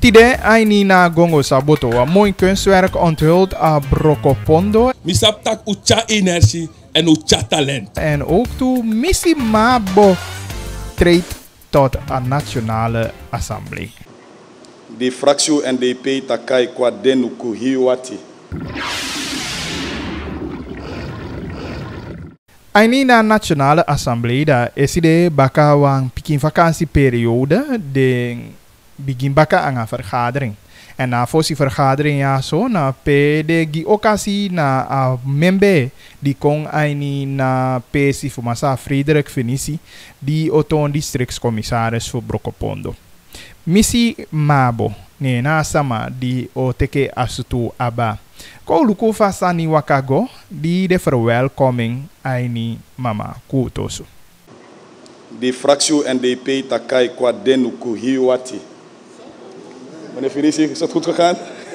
Tide Ainina Gongo Saboto, een mooi kunstwerk onthuld aan Brokopondo. Misap tak ucha energie en ucha talent. En ook toe Missie Mabo treedt tot een nationale assemblee. De fractie NDP takai kwa denu kuhiwati. Ainina Nationale Assemblee da is de baka wang pikin vakantieperiode de begin baka aan een vergadering. En na fosi vergadering ja zo na de gi occasie na a member die kon aini na pesi fumasa Frederik Venisi die oton districtscommissaris voor Brokopondo. Missie Mabo ne na sama die o teke asutu aba. Ko luku fasani wakago die de verwelkoming aini mama kutosu. De fractie NDP takai kwa denu kuhiwati. Meneer Venisi, is dat goed gegaan?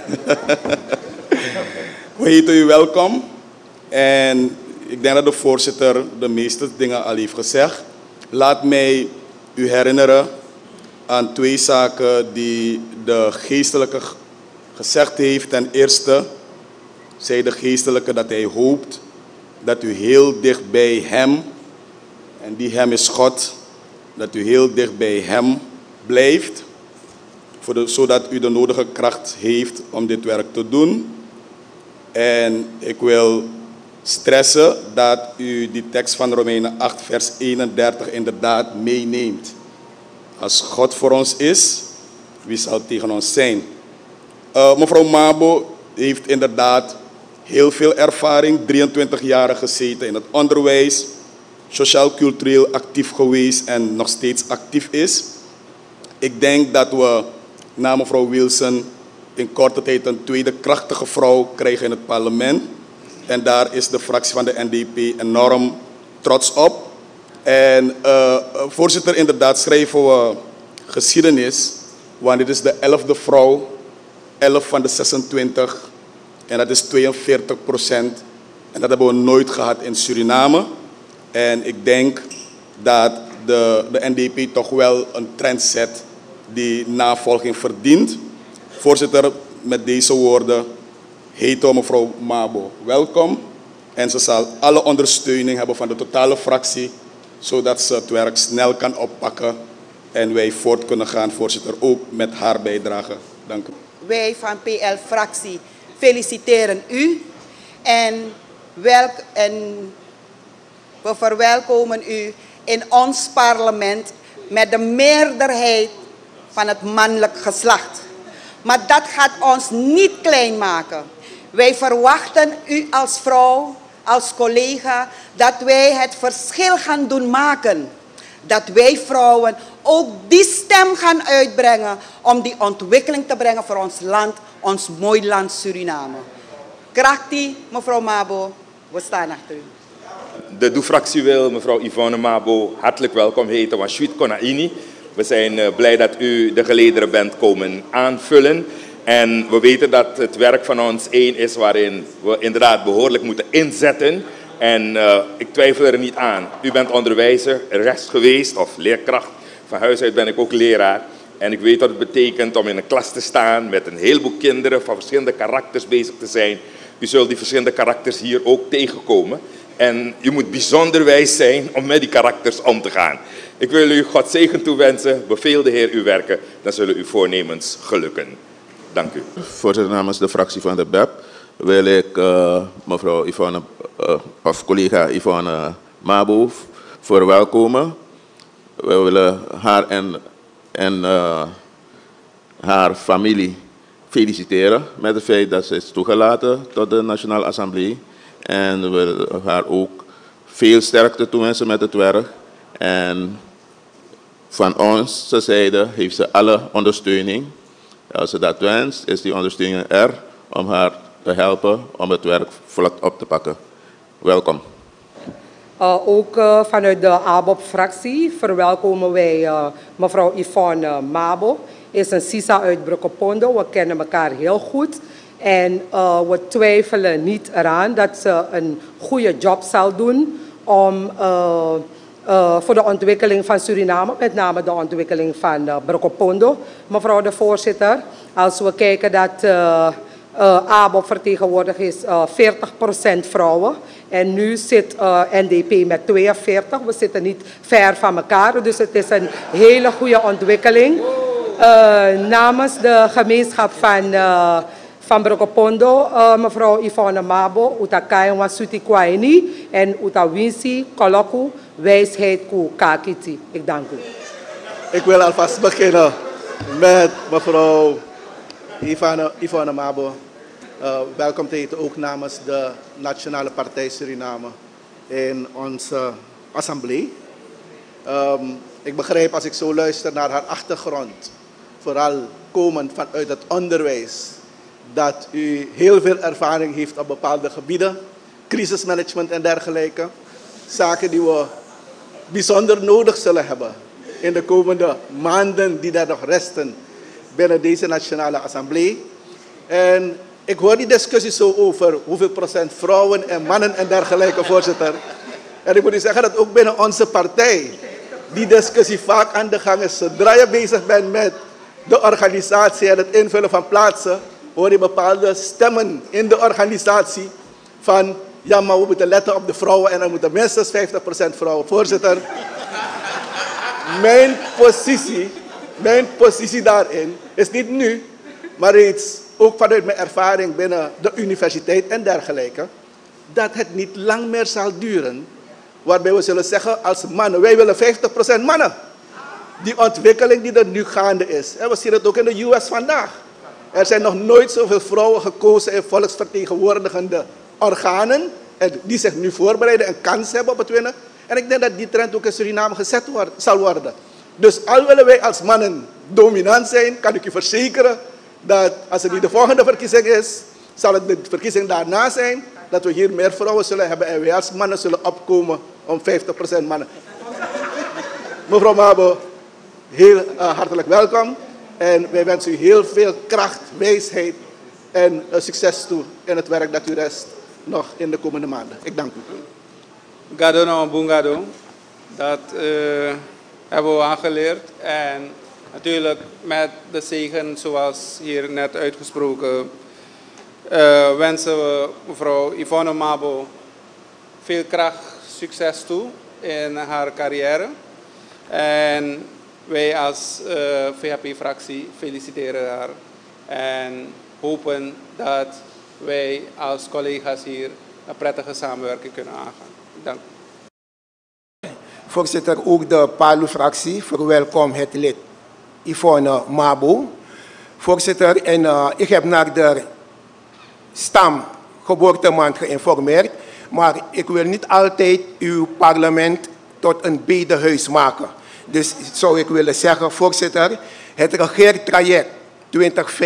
We heten u welkom. En ik denk dat de voorzitter de meeste dingen al heeft gezegd. Laat mij u herinneren aan twee zaken die de geestelijke gezegd heeft. Ten eerste zei de geestelijke dat hij hoopt dat u heel dicht bij hem, en die hem is God, dat u heel dicht bij hem blijft. Zodat u de nodige kracht heeft om dit werk te doen. En ik wil stressen dat u die tekst van Romeinen 8 vers 31 inderdaad meeneemt. Als God voor ons is, wie zal tegen ons zijn? Mevrouw Mabo heeft inderdaad heel veel ervaring, 23 jaar gezeten in het onderwijs, sociaal-cultureel actief geweest en nog steeds actief is. Ik denk dat we na mevrouw Wilson in korte tijd een tweede krachtige vrouw krijgen in het parlement. En daar is de fractie van de NDP enorm trots op. En voorzitter, inderdaad schrijven we geschiedenis, want dit is de 11e vrouw, 11 van de 26. En dat is 42%. En dat hebben we nooit gehad in Suriname. En ik denk dat de NDP toch wel een trend zet die navolging verdient. Voorzitter, met deze woorden heet mevrouw Mabo welkom. En ze zal alle ondersteuning hebben van de totale fractie, zodat ze het werk snel kan oppakken en wij voort kunnen gaan, voorzitter, ook met haar bijdrage. Dank u. Wij van PL-fractie feliciteren u en we verwelkomen u in ons parlement met de meerderheid van het mannelijk geslacht. Maar dat gaat ons niet klein maken. Wij verwachten u als vrouw, als collega, dat wij het verschil gaan doen maken. Dat wij vrouwen ook die stem gaan uitbrengen om die ontwikkeling te brengen voor ons land, ons mooi land Suriname. Krachtig, mevrouw Mabo, we staan achter u. De DOE-fractie wil mevrouw Yvonne Mabo hartelijk welkom heten, want Sweet Konaini. We zijn blij dat u de gelederen bent komen aanvullen. En we weten dat het werk van ons één is waarin we inderdaad behoorlijk moeten inzetten. En ik twijfel er niet aan. U bent onderwijzer, rechts geweest of leerkracht. Van huis uit ben ik ook leraar. En ik weet wat het betekent om in een klas te staan met een heleboel kinderen van verschillende karakters bezig te zijn. U zult die verschillende karakters hier ook tegenkomen. En u moet bijzonder wijs zijn om met die karakters om te gaan. Ik wil u God zegen toewensen. Beveel de Heer uw werken, dan zullen uw voornemens gelukken. Dank u. Voorzitter, namens de fractie van de BEP wil ik mevrouw Yvonne, of collega Yvonne Mabo verwelkomen. We willen haar en haar familie feliciteren met het feit dat ze is toegelaten tot de Nationale Assemblee. En we willen haar ook veel sterkte toewensen met het werk. En van onze zijde heeft ze alle ondersteuning. Als ze dat wenst, is die ondersteuning er om haar te helpen om het werk vlot op te pakken. Welkom. Ook vanuit de ABOP-fractie verwelkomen wij mevrouw Yvonne Mabo. Is een Sisa uit Brokopondo. We kennen elkaar heel goed. En we twijfelen niet eraan dat ze een goede job zal doen om voor de ontwikkeling van Suriname, met name de ontwikkeling van Brokopondo. Mevrouw de voorzitter, Als we kijken dat ABOP vertegenwoordigd is 40% vrouwen. En nu zit NDP met 42. We zitten niet ver van elkaar. Dus het is een hele goede ontwikkeling. Namens de gemeenschap van Brokopondo, mevrouw Yvonne Mabo, uta kain wasuti kwaini en uta winsi koloku wijsheid ku kakiti. Ik dank u. Ik wil alvast beginnen met mevrouw Yvonne Mabo. Welkom te heten ook namens de Nationale Partij Suriname in onze assemblee. Ik begrijp als ik zo luister naar haar achtergrond, vooral komend vanuit het onderwijs, dat u heel veel ervaring heeft op bepaalde gebieden, crisismanagement en dergelijke. Zaken die we bijzonder nodig zullen hebben in de komende maanden die daar nog resten binnen deze Nationale Assemblee. En ik hoor die discussie zo over hoeveel procent vrouwen en mannen en dergelijke, voorzitter. En ik moet u zeggen dat ook binnen onze partij die discussie vaak aan de gang is. Zodra je bezig bent met de organisatie en het invullen van plaatsen, hoor je bepaalde stemmen in de organisatie van ja, maar we moeten letten op de vrouwen en er moeten minstens 50% vrouwen. Voorzitter, mijn positie daarin is niet nu, maar reeds ook vanuit mijn ervaring binnen de universiteit en dergelijke, dat het niet lang meer zal duren, waarbij we zullen zeggen als mannen, wij willen 50% mannen. Die ontwikkeling die er nu gaande is, en we zien het ook in de US vandaag. Er zijn nog nooit zoveel vrouwen gekozen in volksvertegenwoordigende organen, en die zich nu voorbereiden en kans hebben op het winnen. En ik denk dat die trend ook in Suriname gezet zal worden. Dus al willen wij als mannen dominant zijn, kan ik u verzekeren dat als het niet de volgende verkiezing is, zal het de verkiezing daarna zijn, dat we hier meer vrouwen zullen hebben en wij als mannen zullen opkomen om 50% mannen. Mevrouw Mabo, heel hartelijk welkom. En wij wensen u heel veel kracht, wijsheid en succes toe in het werk dat u rest nog in de komende maanden. Ik dank u. Gado nou Bungado, dat hebben we aangeleerd. En natuurlijk met de zegen, zoals hier net uitgesproken, wensen we mevrouw Yvonne Mabo veel kracht, succes toe in haar carrière. En wij als VHP-fractie feliciteren haar en hopen dat wij als collega's hier een prettige samenwerking kunnen aangaan. Dank. Voorzitter, ook de PALU-fractie verwelkomt het lid Yvonne Mabo. Voorzitter, en ik heb naar de stamgeboortemaand geïnformeerd, maar ik wil niet altijd uw parlement tot een bedehuis maken. Dus zou ik willen zeggen, voorzitter, het regeertraject 2015-2020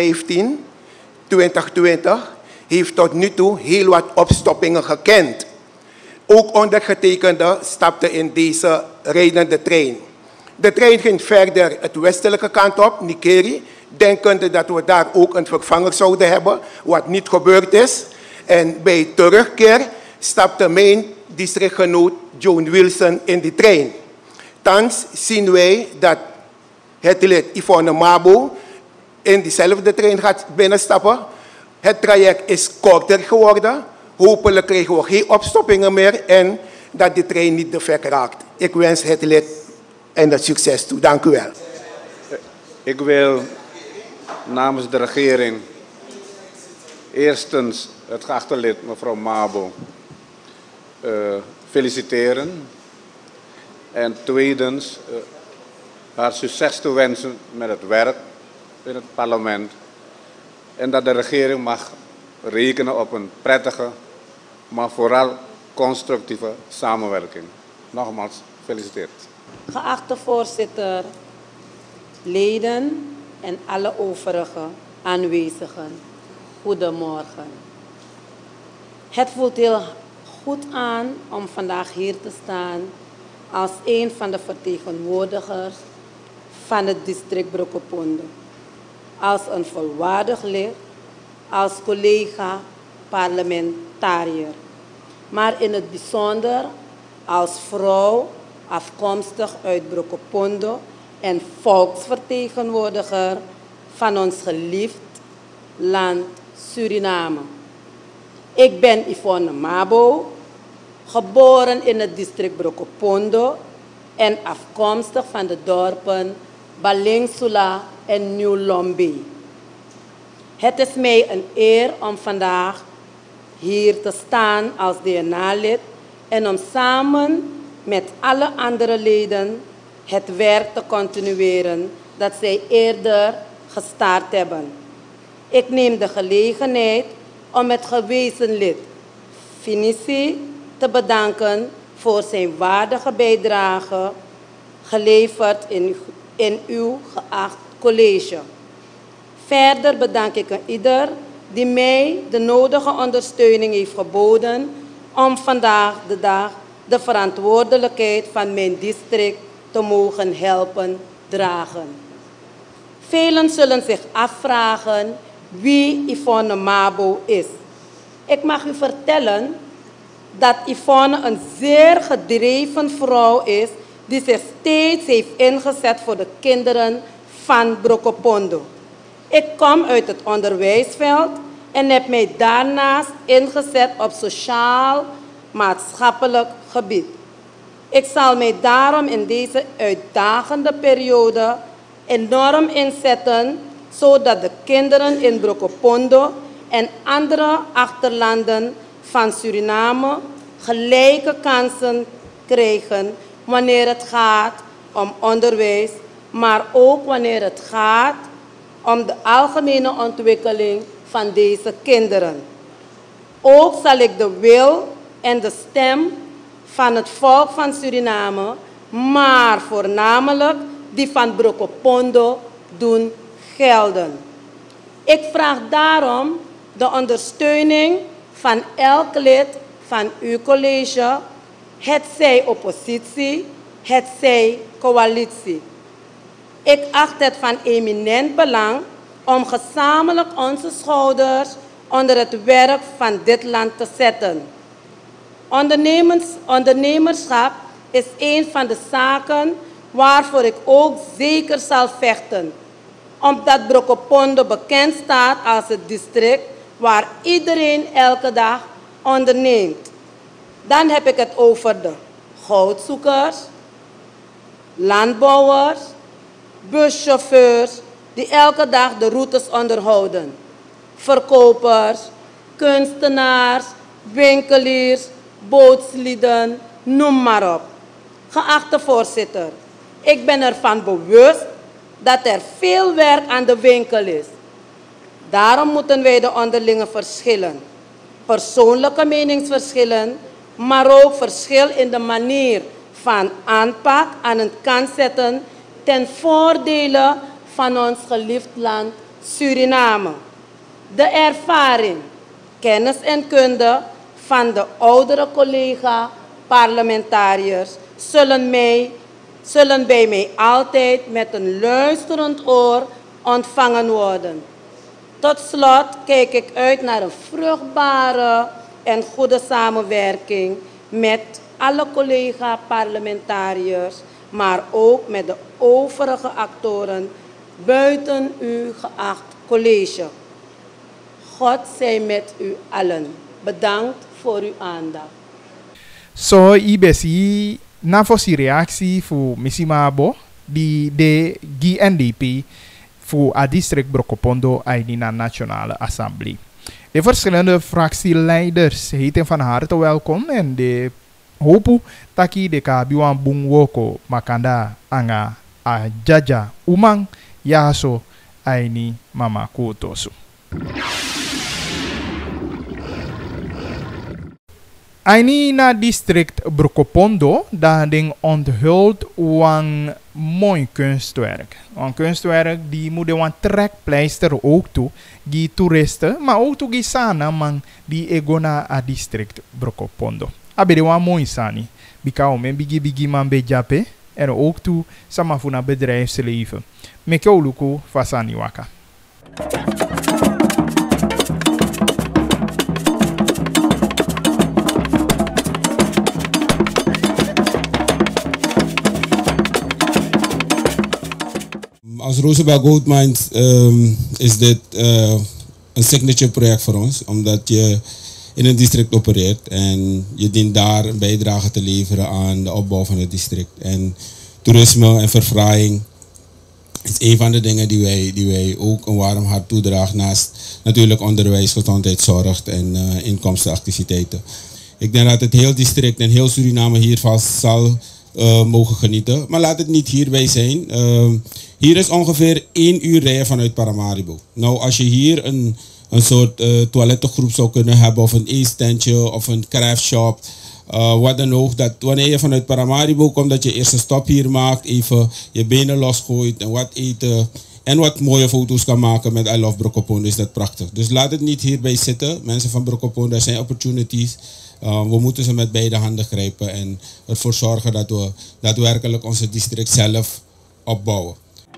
heeft tot nu toe heel wat opstoppingen gekend. Ook ondergetekende stapte in deze rijdende trein. De trein ging verder het westelijke kant op, Nikeri, denkende dat we daar ook een vervanger zouden hebben, wat niet gebeurd is. En bij terugkeer stapte mijn districtgenoot Joan Wilson in die trein. Thans zien wij dat het lid Yvonne Mabo in diezelfde trein gaat binnenstappen. Het traject is korter geworden. Hopelijk krijgen we geen opstoppingen meer en dat de trein niet de vek raakt. Ik wens het lid en het succes toe. Dank u wel. Ik wil namens de regering eerstens het geachte lid mevrouw Mabo feliciteren. En tweedens haar succes te wensen met het werk in het parlement. En dat de regering mag rekenen op een prettige, maar vooral constructieve samenwerking. Nogmaals, gefeliciteerd. Geachte voorzitter, leden en alle overige aanwezigen, goedemorgen. Het voelt heel goed aan om vandaag hier te staan als een van de vertegenwoordigers van het district Brokopondo. Als een volwaardig lid, als collega parlementariër. Maar in het bijzonder als vrouw afkomstig uit Brokopondo en volksvertegenwoordiger van ons geliefd land Suriname. Ik ben Yvonne Mabo, geboren in het district Brokopondo en afkomstig van de dorpen Balingsula en New Lombi. Het is mij een eer om vandaag hier te staan als DNA-lid en om samen met alle andere leden het werk te continueren dat zij eerder gestart hebben. Ik neem de gelegenheid om het gewezen lid Finissi te bedanken voor zijn waardige bijdrage geleverd in uw geacht college. Verder bedank ik ieder die mij de nodige ondersteuning heeft geboden om vandaag de dag de verantwoordelijkheid van mijn district te mogen helpen dragen. Velen zullen zich afvragen wie Yvonne Mabo is. Ik mag u vertellen dat Yvonne een zeer gedreven vrouw is die zich steeds heeft ingezet voor de kinderen van Brokopondo. Ik kom uit het onderwijsveld en heb mij daarnaast ingezet op sociaal-maatschappelijk gebied. Ik zal mij daarom in deze uitdagende periode enorm inzetten, zodat de kinderen in Brokopondo en andere achterlanden van Suriname gelijke kansen krijgen wanneer het gaat om onderwijs, maar ook wanneer het gaat om de algemene ontwikkeling van deze kinderen. Ook zal ik de wil en de stem van het volk van Suriname, maar voornamelijk die van Brokopondo, doen gelden. Ik vraag daarom de ondersteuning van elk lid van uw college, hetzij oppositie, hetzij coalitie. Ik acht het van eminent belang om gezamenlijk onze schouders onder het werk van dit land te zetten. Ondernemerschap is een van de zaken waarvoor ik ook zeker zal vechten, omdat Brokopondo bekend staat als het district waar iedereen elke dag onderneemt. Dan heb ik het over de goudzoekers, landbouwers, buschauffeurs die elke dag de routes onderhouden, verkopers, kunstenaars, winkeliers, bootslieden, noem maar op. Geachte voorzitter, ik ben ervan bewust dat er veel werk aan de winkel is. Daarom moeten wij de onderlinge verschillen, persoonlijke meningsverschillen, maar ook verschil in de manier van aanpak aan de kant zetten ten voordele van ons geliefd land Suriname. De ervaring, kennis en kunde van de oudere collega-parlementariërs zullen bij mij altijd met een luisterend oor ontvangen worden. Tot slot kijk ik uit naar een vruchtbare en goede samenwerking met alle collega-parlementariërs, maar ook met de overige actoren buiten uw geacht college. God zij met u allen. Bedankt voor uw aandacht. So, ibesi na fosi reactie voor Missie Mabo, die de GNDP voor het district Brokopondo in de Nationale Assemblée. De verschillende fractieleiders heten van harte welkom en de hopen taki de kabiwan bungwoko makanda anga a jaja umang yaso aini mama kutosu. Aini na district Brokopondo da ding onthult een mooi kunstwerk. Een kunstwerk die moet een trekpleister ook toe, die toeristen, maar ook toe die sana man die egona a district Brokopondo. Abede wan mooi sani. Bikao men bigi man bejape en ook toe samafuna bedrijfsleven. Mekyo luku fasani waka. Als Roosevelt Gold Mines is dit een signature project voor ons, omdat je in een district opereert en je dient daar een bijdrage te leveren aan de opbouw van het district. En toerisme en verfraaiing is een van de dingen die wij ook een warm hart toedragen, naast natuurlijk onderwijs, gezondheidszorg en inkomstenactiviteiten. Ik denk dat het heel district en heel Suriname hiervan zal mogen genieten. Maar laat het niet hierbij zijn. Hier is ongeveer 1 uur rijden vanuit Paramaribo. Nou, als je hier een soort toilettengroep zou kunnen hebben, of een eetstandje of een craftshop, wat dan ook, dat wanneer je vanuit Paramaribo komt, dat je eerst een stop hier maakt, even je benen losgooit en wat eten en wat mooie foto's kan maken met I Love Brokopondo, is dat prachtig. Dus laat het niet hierbij zitten. Mensen van Brokopondo, er zijn opportunities. We moeten ze met beide handen grijpen en ervoor zorgen dat we daadwerkelijk onze district zelf opbouwen.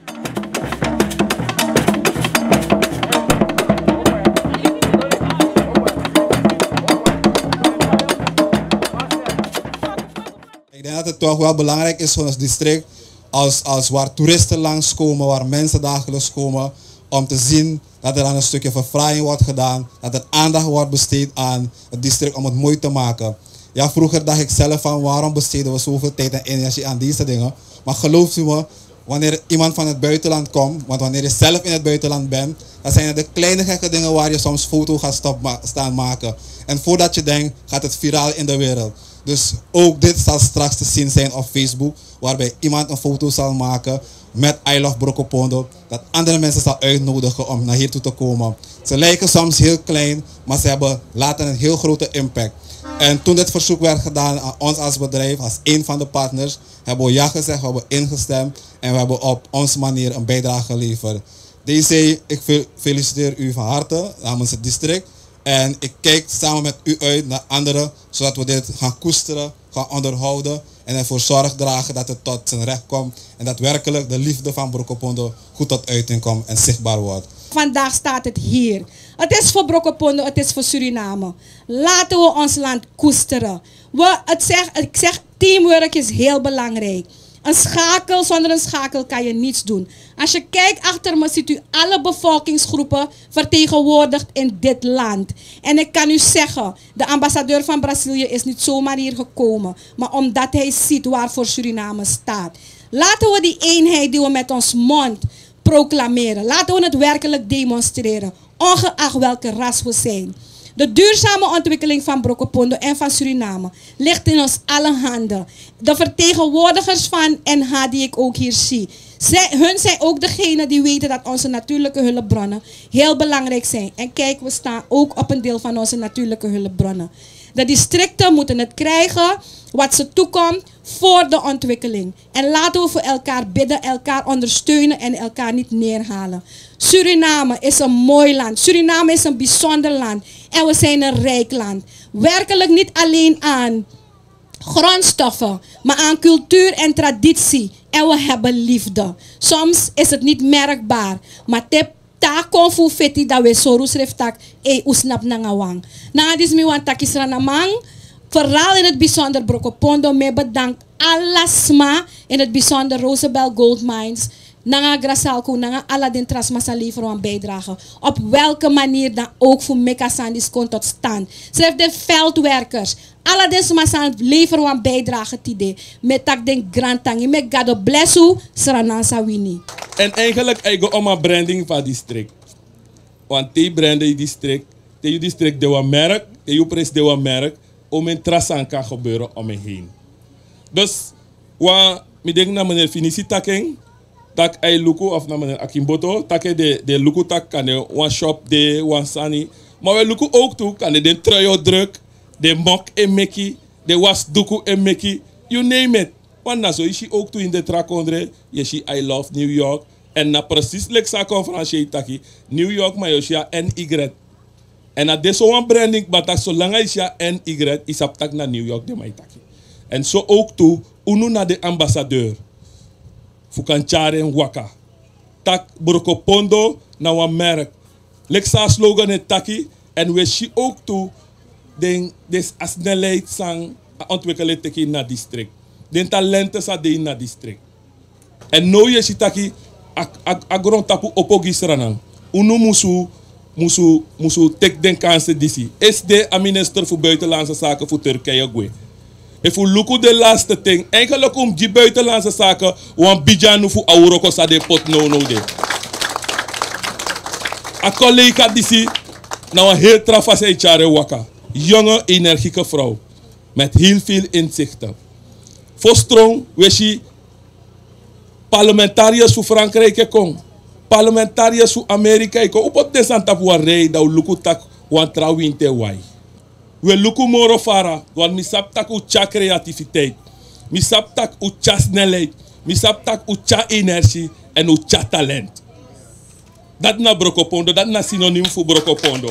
Ik denk dat het toch wel belangrijk is voor ons district, als waar toeristen langskomen, waar mensen dagelijks komen, om te zien dat er aan een stukje verfraaiing wordt gedaan, dat er aandacht wordt besteed aan het district om het mooi te maken. Ja, vroeger dacht ik zelf van waarom besteden we zoveel tijd en energie aan deze dingen. Maar geloof u me, wanneer iemand van het buitenland komt, want wanneer je zelf in het buitenland bent, dan zijn er de kleine gekke dingen waar je soms foto gaat staan maken. En voordat je denkt, gaat het viraal in de wereld. Dus ook dit zal straks te zien zijn op Facebook, waarbij iemand een foto zal maken met I Love Brokopondo, dat andere mensen zal uitnodigen om naar hier toe te komen. Ze lijken soms heel klein, maar ze hebben later een heel grote impact. En toen dit verzoek werd gedaan aan ons als bedrijf, als een van de partners, hebben we ja gezegd, we hebben ingestemd en we hebben op onze manier een bijdrage geleverd. DC, ik feliciteer u van harte namens het district. En ik kijk samen met u uit naar anderen, zodat we dit gaan koesteren, gaan onderhouden en ervoor zorg dragen dat het tot zijn recht komt en dat werkelijk de liefde van Brokopondo goed tot uiting komt en zichtbaar wordt. Vandaag staat het hier. Het is voor Brokopondo, het is voor Suriname. Laten we ons land koesteren. Ik zeg, teamwork is heel belangrijk. Een schakel, zonder een schakel kan je niets doen. Als je kijkt achter me, ziet u alle bevolkingsgroepen vertegenwoordigd in dit land. En ik kan u zeggen, de ambassadeur van Brazilië is niet zomaar hier gekomen, maar omdat hij ziet waarvoor Suriname staat. Laten we die eenheid die we met ons mond proclameren, laten we het werkelijk demonstreren, ongeacht welke ras we zijn. De duurzame ontwikkeling van Brokopondo en van Suriname ligt in ons alle handen. De vertegenwoordigers van NH die ik ook hier zie, hun zijn ook degenen die weten dat onze natuurlijke hulpbronnen heel belangrijk zijn. En kijk, we staan ook op een deel van onze natuurlijke hulpbronnen. De districten moeten het krijgen wat ze toekomt voor de ontwikkeling. En laten we voor elkaar bidden, elkaar ondersteunen en elkaar niet neerhalen. Suriname is een mooi land. Suriname is een bijzonder land. En we zijn een rijk land. Werkelijk niet alleen aan grondstoffen, maar aan cultuur en traditie. En we hebben liefde. Soms is het niet merkbaar, maar ta konfu feti dat we sorus reftak usnap nangawang. Na dis mi wan takisra namang. Vooral in het bijzonder Brokopondo, me bedankt alasma, in het bijzonder Rosabel Gold Mines, nanga Grasalco, nanga Aladdin Trasmasa leveren een bijdrage. Op welke manier dan ook voor Mekasandis komt tot stand. Schrijf de veldwerkers. Aladdin Trasmasa leveren een bijdrage tide. Met tak den grand tangi. Met God bless you, Sranansa Winnie. En eigenlijk eigen om een branding van district. Want die branding district, die district de een merk, die pres de een merk, om een trasan kan gebeuren om me heen. Dus, ik denk naar meneer Finisi Taking, tak ai luku of naar meneer Akimboto, tak de luku tak kan de one shop de one sani. Maar we luku ook toe, kan de trui druk, de mok en meki, de was duku en meki, you name it. Want na zo is je ook toe in de trakondre, je zie I Love New York. En na precies leksa conferentie taki, New York maar je zie NY. En dat is zo'n branding, maar dat zolang is ja NY, is op tak naar New York de maitaki. En zo ook toe, unu naar de ambassadeur. Fukanchare en waka. Tak Brokopondo naar een merk. Leksa slogan het taki. En we zien ook toe, des snelheid sang ontwikkelen teki naar district. Den talenten sa de naar district. En nou je ziet taki, agron tapu opogisranang. Unu musu moesu tek den kansen disi. Is de minister voor buitenlandse zaken voor Turkije gwe. If we look at de laatste ding, eigenlijk om die buitenlandse zaken, want bijanu voor Auroko sa de pot no de. Een collega disi, nou een heel trafase jaren waka. Jonge, energieke vrouw. Met heel veel inzichten. Voor strong, wees je parlementariërs voor Frankrijk kon. Parlementariërs voor Amerika kon. Op het desantap waar rij, dat we lukutak want trouwinte wai. We lukken moro fara, want mi saptak ucha creativiteit. Mi saptak ucha snelheid. Mi saptak ucha energie en ucha talent. Dat na brokopondo, dat na synoniem voor brokopondo.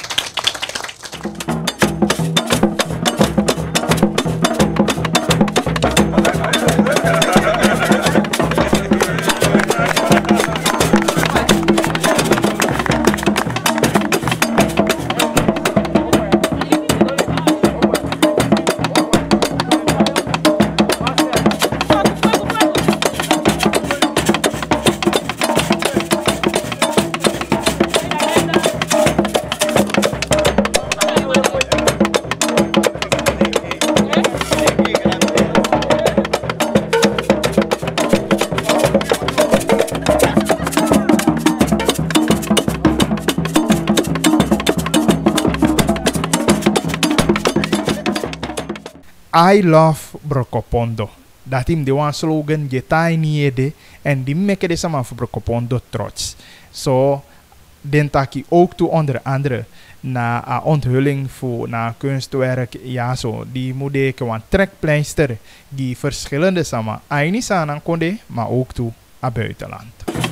I love Brokopondo. Dat is de one slogan je tai niede en die make de samen voor Brokopondo trots. So den taki ook toe onder andere na a onthulling voor na kunstwerk ja zo die moet ik een trekpleister die verschillende samen niet aan konde maar ook toe a buitenland.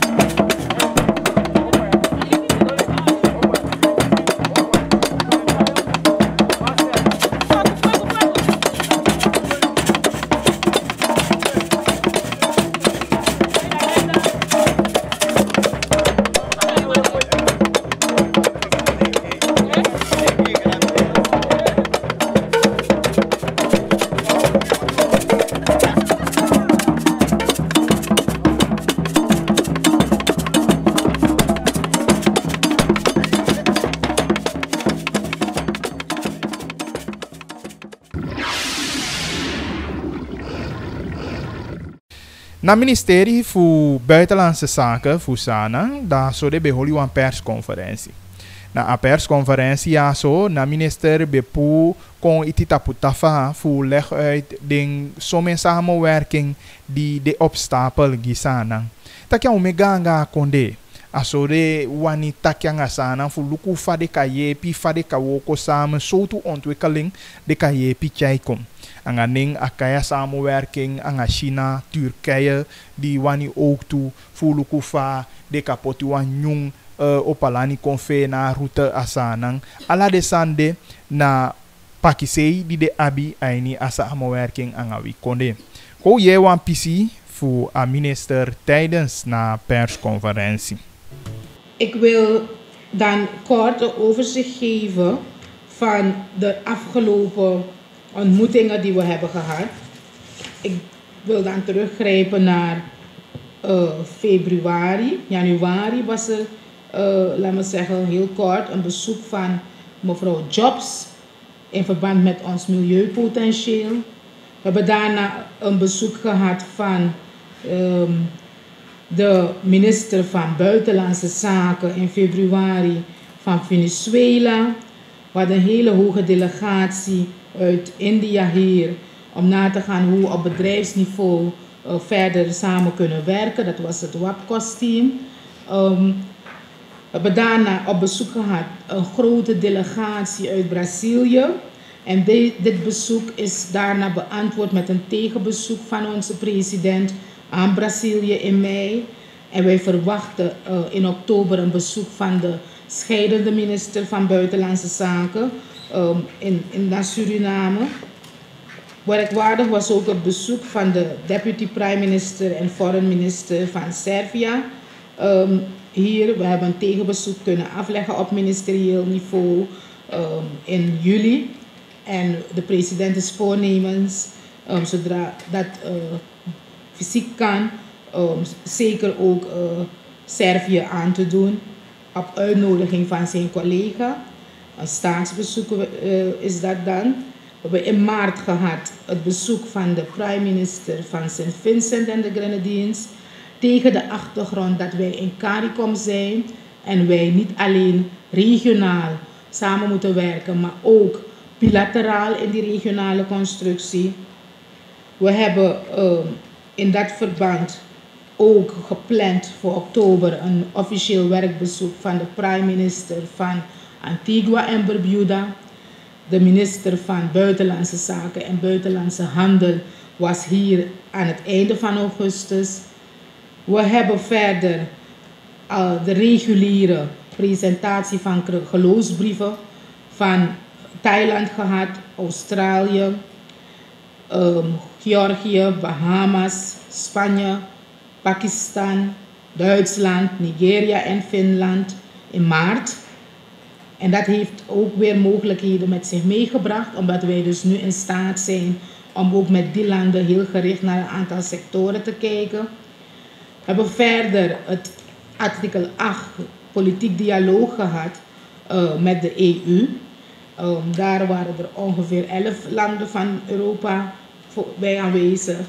Na ministerie voor Buitenlandse Zaken, voor SANA, daar zou de beholi een persconferentie. Na een persconferentie, ja zo, na minister bepo kon ititaputafa voor leg uit de sommige samenwerking die de opstapel gisana. Takya omeganga konde. Asore wani takyanga sana voor luku fa de kayepi fa de kawoko samen zo toe ontwikkeling de kayepi tjaikom. Anganing akaya samenwerking anga China, Turkije, die wani ook toe voor lukufa de kapoti wan jong opalani konfe na route asanang. Ala de sande na pakisei die de abi aini asa samenwerking anga wikonde. Ko je wan pisi voor a minister tijdens na persconferentie. Ik wil dan kort een overzicht geven van de afgelopen ontmoetingen die we hebben gehad. Ik wil dan teruggrijpen naar januari was er, laat me zeggen heel kort, een bezoek van mevrouw Jobs in verband met ons milieupotentieel. We hebben daarna een bezoek gehad van de minister van Buitenlandse Zaken in februari van Venezuela. We hadden een hele hoge delegatie uit India hier om na te gaan hoe we op bedrijfsniveau verder samen kunnen werken. Dat was het WAPCOS-team. We hebben daarna op bezoek gehad een grote delegatie uit Brazilië. En dit bezoek is daarna beantwoord met een tegenbezoek van onze president aan Brazilië in mei. En wij verwachten in oktober een bezoek van de scheidende minister van Buitenlandse Zaken in Suriname. Werkwaardig was ook het bezoek van de deputy prime minister en foreign minister van Servië. Hier, we hebben een tegenbezoek kunnen afleggen op ministerieel niveau in juli. En de president is voornemens, zodra dat fysiek kan, zeker ook Servië aan te doen op uitnodiging van zijn collega. Een staatsbezoek is dat dan. We hebben in maart gehad het bezoek van de prime minister van St. Vincent en de Grenadines. Tegen de achtergrond dat wij in CARICOM zijn en wij niet alleen regionaal samen moeten werken, maar ook bilateraal in die regionale constructie. We hebben in dat verband ook gepland voor oktober een officieel werkbezoek van de prime minister van Antigua en Barbuda. De minister van Buitenlandse Zaken en Buitenlandse Handel was hier aan het einde van augustus. We hebben verder de reguliere presentatie van geloofsbrieven van Thailand gehad, Australië, Georgië, Bahamas, Spanje, Pakistan, Duitsland, Nigeria en Finland in maart. En dat heeft ook weer mogelijkheden met zich meegebracht, omdat wij dus nu in staat zijn om ook met die landen heel gericht naar een aantal sectoren te kijken. We hebben verder het artikel 8 politiek dialoog gehad met de EU. Daar waren er ongeveer 11 landen van Europa bij aanwezig.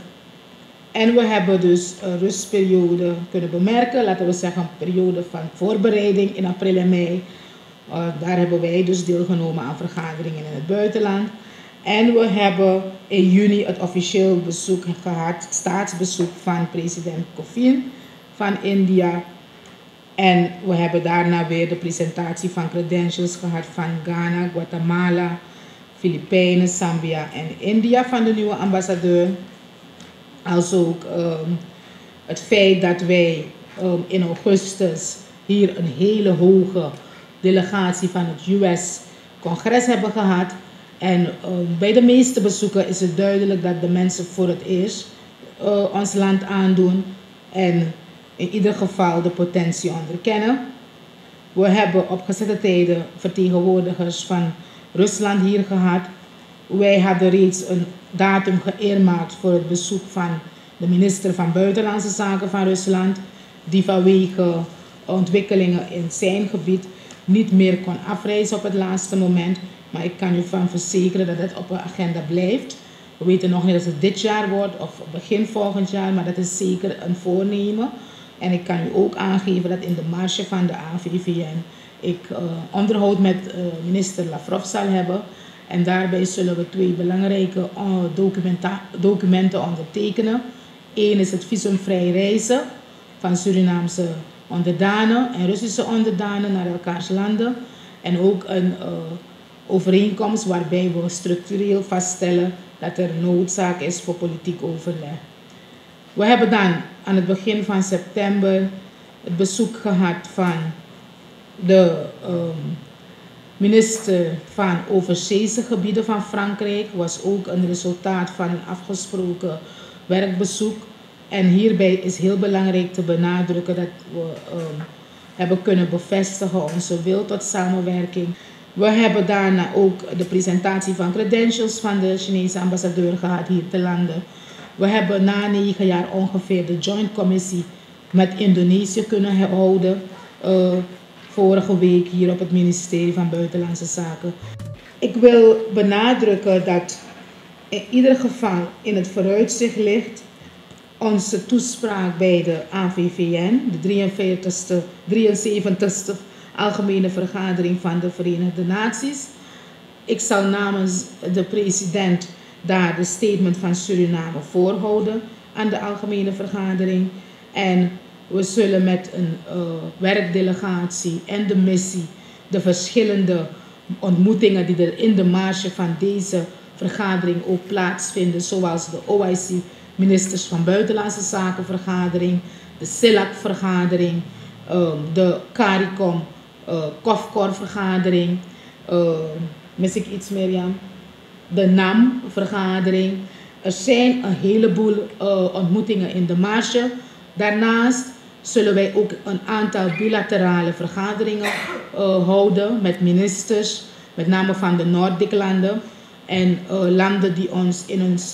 En we hebben dus een rustperiode kunnen bemerken, laten we zeggen een periode van voorbereiding in april en mei. Daar hebben wij dus deelgenomen aan vergaderingen in het buitenland. En we hebben in juni het officieel bezoek gehad, staatsbezoek van president Kovind van India. En we hebben daarna weer de presentatie van credentials gehad van Ghana, Guatemala, Filipijnen, Zambia en India van de nieuwe ambassadeur. Als ook het feit dat wij in augustus hier een hele hoge delegatie van het US-congres hebben gehad. En bij de meeste bezoeken is het duidelijk dat de mensen voor het eerst ons land aandoen. En in ieder geval de potentie onderkennen. We hebben op gezette tijden vertegenwoordigers van Rusland hier gehad. Wij hadden reeds een datum geëermaakt voor het bezoek van de minister van Buitenlandse Zaken van Rusland, die vanwege ontwikkelingen in zijn gebied niet meer kon afreizen op het laatste moment. Maar ik kan u van verzekeren dat het op de agenda blijft. We weten nog niet of het dit jaar wordt of begin volgend jaar, maar dat is zeker een voornemen. En ik kan u ook aangeven dat in de marge van de AVVN ik onderhoud met minister Lavrov zal hebben. En daarbij zullen we 2 belangrijke documenten ondertekenen. Eén is het visumvrij reizen van Surinaamse onderdanen en Russische onderdanen naar elkaars landen. En ook een overeenkomst waarbij we structureel vaststellen dat er noodzaak is voor politiek overleg. We hebben dan aan het begin van september het bezoek gehad van de minister van Overzeese Gebieden van Frankrijk. Was ook een resultaat van een afgesproken werkbezoek. En hierbij is heel belangrijk te benadrukken dat we hebben kunnen bevestigen onze wil tot samenwerking. We hebben daarna ook de presentatie van credentials van de Chinese ambassadeur gehad hier te landen. We hebben na 9 jaar ongeveer de Joint Commissie met Indonesië kunnen houden. Vorige week hier op het ministerie van Buitenlandse Zaken. Ik wil benadrukken dat in ieder geval in het vooruitzicht ligt onze toespraak bij de AVVN, de 73ste Algemene Vergadering van de Verenigde Naties. Ik zal namens de president daar de statement van Suriname voorhouden aan de Algemene Vergadering. En we zullen met een werkdelegatie en de missie de verschillende ontmoetingen die er in de marge van deze vergadering ook plaatsvinden, zoals de OIC Ministers van Buitenlandse Zaken vergadering, de CELAC-vergadering, de CARICOM COFCOR-vergadering, mis ik iets meer, Jan? De NAM-vergadering. Er zijn een heleboel ontmoetingen in de marge. Daarnaast zullen wij ook een aantal bilaterale vergaderingen houden met ministers, met name van de Noordic-landen en landen die ons in ons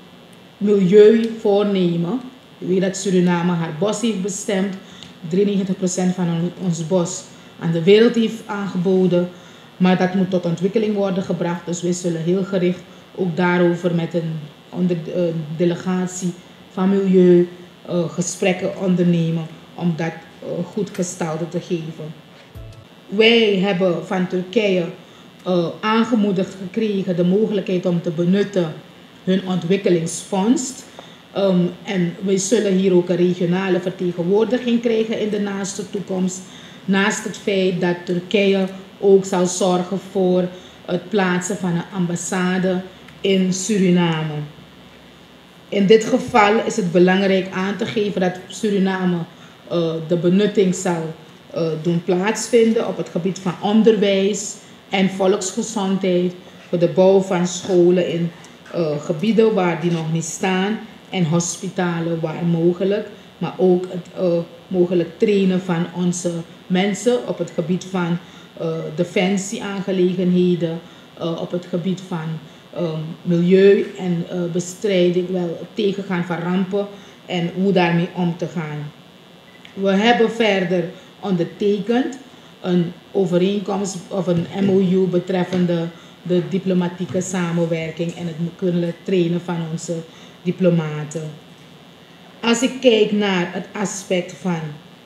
milieu voornemen. U weet dat Suriname haar bos heeft bestemd, 93% van ons bos aan de wereld heeft aangeboden. Maar dat moet tot ontwikkeling worden gebracht. Dus wij zullen heel gericht ook daarover met een delegatie van Milieu gesprekken ondernemen om dat goed gestalte te geven. Wij hebben van Turkije aangemoedigd gekregen de mogelijkheid om te benutten hun ontwikkelingsfonds. En wij zullen hier ook een regionale vertegenwoordiging krijgen in de naaste toekomst. Naast het feit dat Turkije ook zal zorgen voor het plaatsen van een ambassade in Suriname. In dit geval is het belangrijk aan te geven dat Suriname de benutting zal doen plaatsvinden op het gebied van onderwijs en volksgezondheid, voor de bouw van scholen in gebieden waar die nog niet staan en hospitalen waar mogelijk, maar ook het mogelijk trainen van onze mensen op het gebied van defensieaangelegenheden, op het gebied van milieu en bestrijding, wel het tegengaan van rampen en hoe daarmee om te gaan. We hebben verder ondertekend een overeenkomst of een MOU betreffende de diplomatieke samenwerking en het kunnen trainen van onze diplomaten. Als ik kijk naar het aspect van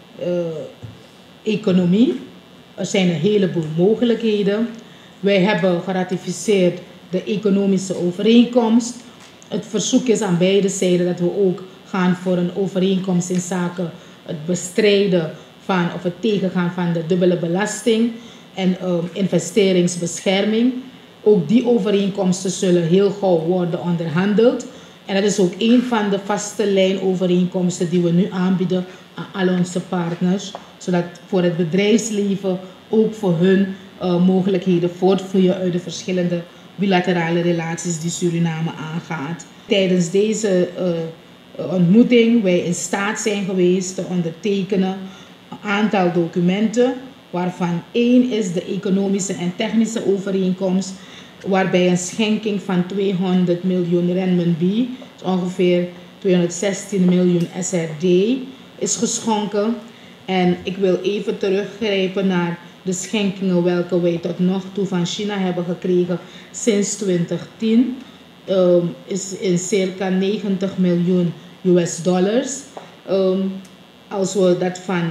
economie, er zijn een heleboel mogelijkheden. Wij hebben geratificeerd de economische overeenkomst. Het verzoek is aan beide zijden dat we ook gaan voor een overeenkomst in zaken het bestrijden van of het tegengaan van de dubbele belasting en investeringsbescherming. Ook die overeenkomsten zullen heel gauw worden onderhandeld. En dat is ook een van de vaste lijnovereenkomsten die we nu aanbieden aan al onze partners, zodat voor het bedrijfsleven ook voor hun mogelijkheden voortvloeien uit de verschillende bilaterale relaties die Suriname aangaat. Tijdens deze ontmoeting wij in staat zijn geweest te ondertekenen een aantal documenten, waarvan één is de economische en technische overeenkomst, waarbij een schenking van 200 miljoen renminbi, ongeveer 216 miljoen SRD, is geschonken. En ik wil even teruggrijpen naar de schenkingen welke wij tot nog toe van China hebben gekregen sinds 2010. Is in circa 90 miljoen US dollars. Als we dat van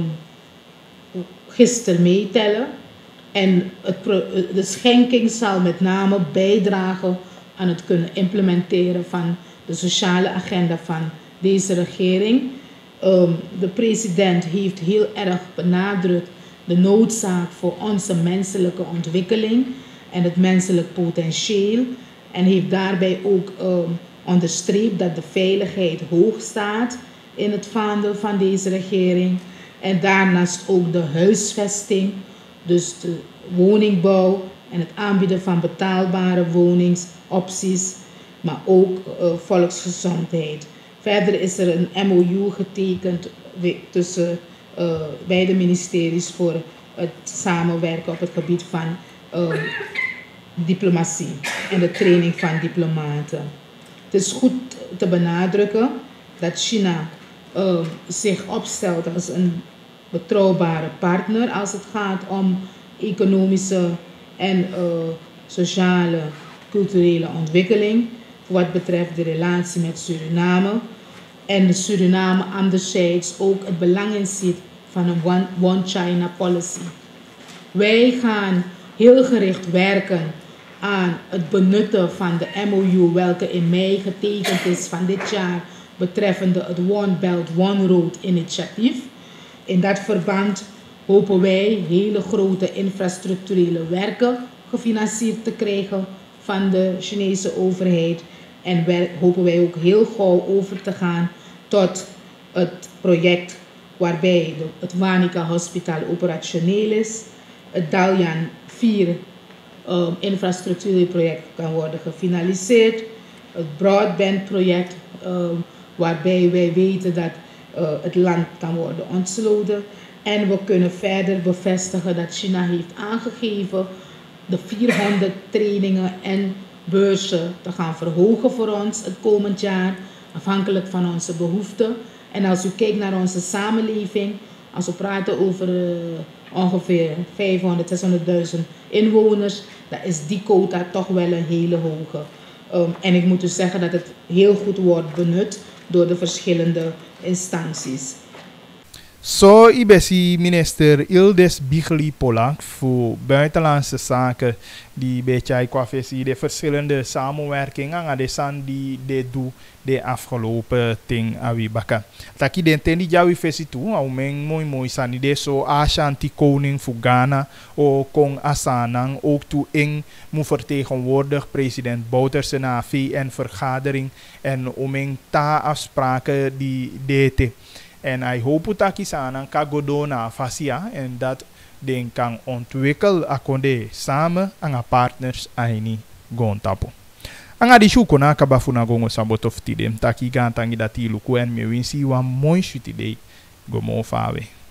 gisteren meetellen. En de schenking zal met name bijdragen aan het kunnen implementeren van de sociale agenda van deze regering. De president heeft heel erg benadrukt de noodzaak voor onze menselijke ontwikkeling en het menselijk potentieel. En heeft daarbij ook onderstreept dat de veiligheid hoog staat in het vaandel van deze regering. En daarnaast ook de huisvesting, dus de woningbouw en het aanbieden van betaalbare woningsopties, maar ook volksgezondheid. Verder is er een MOU getekend tussen beide ministeries voor het samenwerken op het gebied van diplomatie en de training van diplomaten. Het is goed te benadrukken dat China zich opstelt als een betrouwbare partner als het gaat om economische en sociale, culturele ontwikkeling voor wat betreft de relatie met Suriname. En Suriname anderzijds ook het belang inziet van een One China policy. Wij gaan heel gericht werken aan het benutten van de MOU welke in mei getekend is van dit jaar betreffende het One Belt One Road initiatief. In dat verband hopen wij hele grote infrastructurele werken gefinancierd te krijgen van de Chinese overheid. En hopen wij ook heel gauw over te gaan tot het project waarbij het Wanica Hospital operationeel is. Het Dalian 4 infrastructureel project kan worden gefinaliseerd. Het broadband project waarbij wij weten dat het land kan worden ontsloten. En we kunnen verder bevestigen dat China heeft aangegeven de 400 trainingen en beurzen te gaan verhogen voor ons het komend jaar, afhankelijk van onze behoeften. En als u kijkt naar onze samenleving, Als we praten over ongeveer 500.000, 600.000 inwoners, dan is die quota toch wel een hele hoge. En ik moet dus zeggen dat het heel goed wordt benut door de verschillende instanties. Zo ibesi minister Ildes Bigli Polak voor buitenlandse zaken die beetje kwafesi de verschillende samenwerkingen aan de san die de doe de afgelopen ting awibaka. Taki den tendi jawi fesi tu au meng mooi sani de so Ashanti koning voor Ghana o kong asanang ook toe ing mu vertegenwoordig president Bouterse na VN vergadering en omeng ta afspraken die dete. En hij hoopt dat hij aan kagodona fasia en dat den kan ontwikkelen akonde samen aan partners aini gontapo. Anga di shuko na kabafuna gongo sabotof tidem taki gantangi dati luku en me winsi wa mooi shutide gomo fawe.